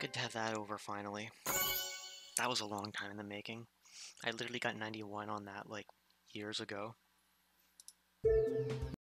Good to have that over finally. That was a long time in the making. I literally got 91 on that like years ago.